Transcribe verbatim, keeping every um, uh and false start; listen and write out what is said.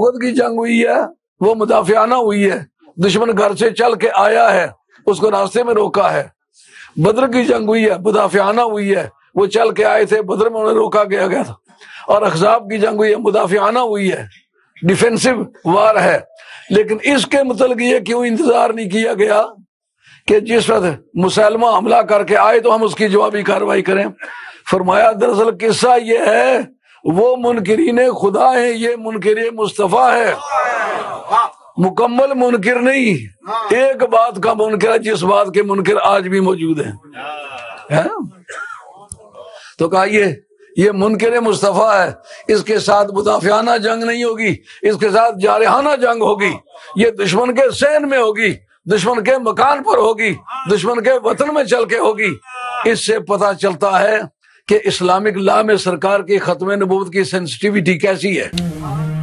احد کی جنگ ہوئی ہے وہ مدافعانہ ہوئی ہے، دشمن گھر سے چل کے آیا ہے، اس کو راستے میں روکا ہے۔ بدر کی جنگ ہوئی ہے، مدافعانہ ہوئی ہے، وہ چل کے آئے تھے، بدر میں انہیں روکا گیا گیا تھا۔ اور احزاب کی جنگ ہوئی ہے، مدافعانہ ہوئی ہے، ڈیفینسو وار ہے۔ لیکن اس کے متعلق یہ کیوں انتظار نہیں کیا گیا کہ جس وقت مسلمہ حملہ کر کے آئے تو ہم اس کی جوابی کارروائی کریں؟ فرمایا دراصل قصہ یہ ہے، وہ منکرین خدا ہیں، یہ منکر مصطفیٰ ہے، مکمل منکر نہیں، ایک بات کا منکر ہے جس بات کے منکر آج بھی موجود ہیں۔ تو کہا یہ یہ منکر مصطفیٰ ہے، اس کے ساتھ مدافعانہ جنگ نہیں ہوگی، اس کے ساتھ جارحانہ جنگ ہوگی، یہ دشمن کے صحن میں ہوگی، دشمن کے مکان پر ہوگی، دشمن کے وطن میں چل کے ہوگی۔ اس سے پتہ چلتا ہے کہ اسلامک لا میں سرکار کی ختم نبوت کی سینسٹیویٹی کیسی ہے۔